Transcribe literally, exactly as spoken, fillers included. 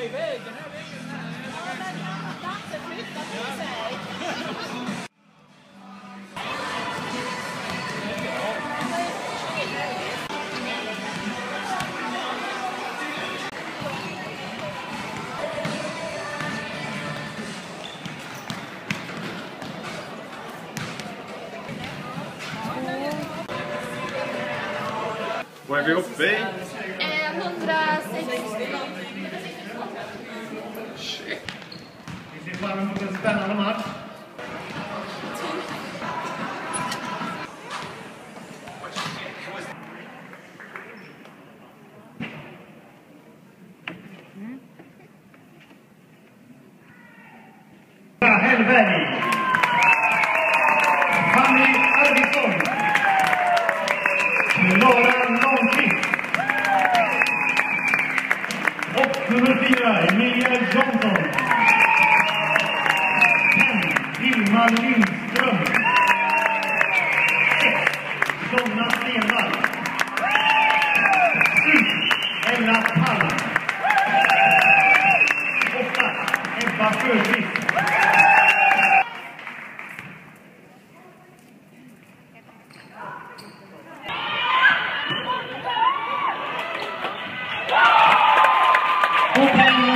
Vad är vi uppe i? Eh, hundrasextio. Shit. Vi ser fram emot en spännande match. Brahe. Och nummer fyra, Emilia Johnson. Fem, Vilma Lindström. Sex, Donna Stenvall. Sju, Ella Palm. Åtta, Ebba Sjöqvist. Sporthall